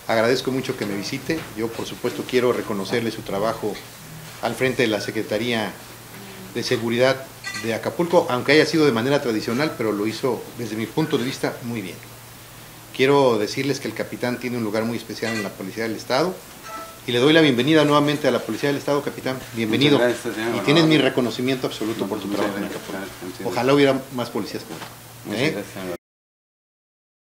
Agradezco mucho que me visite. Yo, por supuesto, quiero reconocerle su trabajo al frente de la Secretaría de Seguridad de Acapulco, aunque haya sido de manera tradicional, pero lo hizo, desde mi punto de vista, muy bien. Quiero decirles que el capitán tiene un lugar muy especial en la Policía del Estado y le doy la bienvenida nuevamente a la Policía del Estado, capitán. Bienvenido. Gracias, señor. Y tienes mi reconocimiento absoluto por tu trabajo en Acapulco. Ojalá hubiera más policías como tú. Muchas gracias, señor.